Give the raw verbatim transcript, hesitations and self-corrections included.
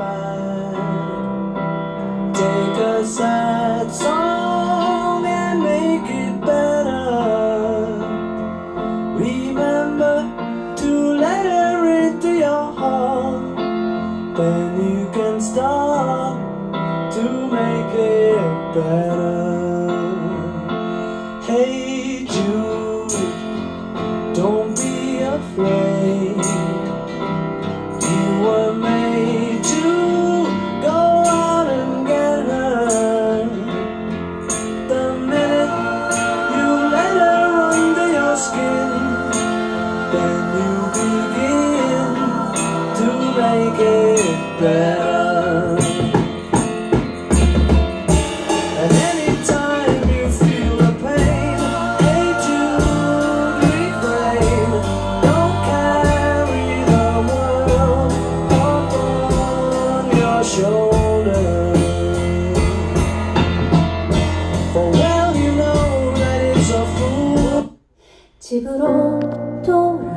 find. Take a sad song and make it better. Remember to let her into your heart. Then you can start to make it better. Hey Jude, don't be afraid. You were made to go out and get her. The minute you let her under your skin, then you begin to make it better. And anytime you feel the pain, hey Jude, refrain. Don't carry the world upon your shoulders. For well you know that it's a fool. 집으로 돌아